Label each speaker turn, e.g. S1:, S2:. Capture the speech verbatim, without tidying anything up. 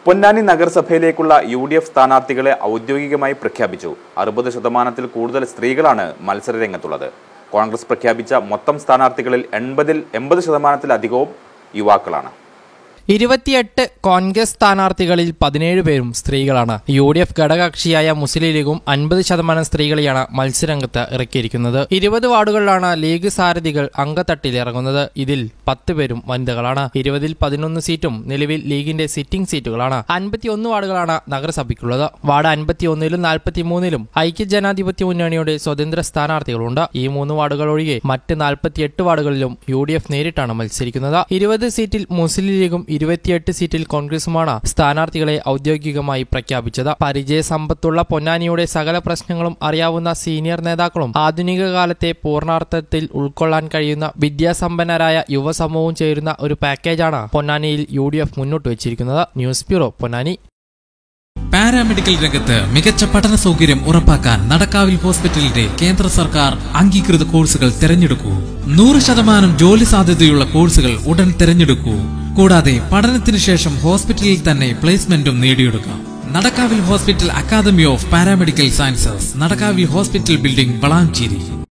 S1: പൊന്നാനി നഗരസഭയിലേക്കുള്ള U D F സ്ഥാനാർത്ഥികളെ ഔദ്യോഗികമായി പ്രഖ്യാപിച്ചു. അറുപത് ശതമാനത്തിൽ കൂടുതൽ സ്ത്രീകളാണ് മത്സരരംഗത്തുള്ളത്. കോൺഗ്രസ് പ്രഖ്യാപിച്ച മൊത്തം സ്ഥാനാർത്ഥികളിൽ എൺപതിൽ എൺപത് ശതമാനത്തിലധികവും യുവാക്കളാണ്.
S2: ഇരുപത്തിയെട്ട് കോൺഗ്രസ് സ്ഥാനാർത്ഥികളിൽ പതിനേഴ് പേരും സ്ത്രീകളാണ്. യു ഡി എഫ് ഘടകകക്ഷിയായ മുസ്ലിം ലീഗും അൻപത് ശതമാനം സ്ത്രീകളെയാണ് മത്സരരംഗത്ത് ഇറക്കിയിരിക്കുന്നത്. ഇരുപത് വാർഡുകളിലാണ് ലീഗ് സാരഥികൾ അംഗത്തട്ടിലിറങ്ങുന്നത്. ഇതിൽ പത്ത് പേരും വനിതകളാണ്. ഇരുപതിൽ പതിനൊന്ന് സീറ്റും നിലവിൽ ലീഗിന്റെ സിറ്റിംഗ് സീറ്റുകളാണ്. അൻപത്തിയൊന്ന് വാർഡുകളാണ് നഗരസഭയ്ക്കുള്ളത്. വാർഡ് അൻപത്തിയൊന്നിലും നാൽപ്പത്തിമൂന്നിലും ഐക്യജനാധിപത്യ മുന്നണിയുടെ സ്വതന്ത്ര സ്ഥാനാർത്ഥികളുണ്ട്. ഈ മൂന്ന് വാർഡുകൾ ഒഴികെ മറ്റ് നാൽപ്പത്തിയെട്ട് വാർഡുകളിലും യു ഡി എഫ് നേരിട്ടാണ് മത്സരിക്കുന്നത്. ഇരുപത് സീറ്റിൽ മുസ്ലിം ലീഗും ഇരുപത്തിയെട്ട് സീറ്റിൽ കോൺഗ്രസുമാണ് സ്ഥാനാർത്ഥികളെ ഔദ്യോഗികമായി പ്രഖ്യാപിച്ചത്. പരിചയസമ്പത്തുള്ള പൊന്നാനിയുടെ സകല പ്രശ്നങ്ങളും അറിയാവുന്ന സീനിയർ നേതാക്കളും ആധുനിക കാലത്തെ പൂർണ്ണാർത്ഥത്തിൽ ഉൾക്കൊള്ളാൻ കഴിയുന്ന വിദ്യാസമ്പന്നരായ യുവസമൂഹവും ചേരുന്ന ഒരു പാക്കേജാണ് പൊന്നാനിയിൽ യു ഡി എഫ് മുന്നോട്ട് വെച്ചിരിക്കുന്നത്. News bureau, Ponnani.
S3: പാരാമെഡിക്കൽ രംഗത്ത് മികച്ച പഠന സൗകര്യം ഉറപ്പാക്കാൻ നടക്കാവിൽ ഹോസ്പിറ്റലിന്റെ കേന്ദ്ര സർക്കാർ അംഗീകൃത കോഴ്സുകൾ തിരഞ്ഞെടുക്കൂ. നൂറ് ശതമാനം ജോലി സാധ്യതയുള്ള കോഴ്സുകൾ ഉടൻ തിരഞ്ഞെടുക്കൂ. കൂടാതെ പഠനത്തിന് ശേഷം ഹോസ്പിറ്റലിൽ തന്നെ പ്ലേസ്മെന്റും നേടിയെടുക്കാം. നടക്കാവിൽ hospital academy of paramedical sciences, നടക്കാവിൽ ഹോസ്പിറ്റൽ ബിൽഡിംഗ്, വളാഞ്ചേരി.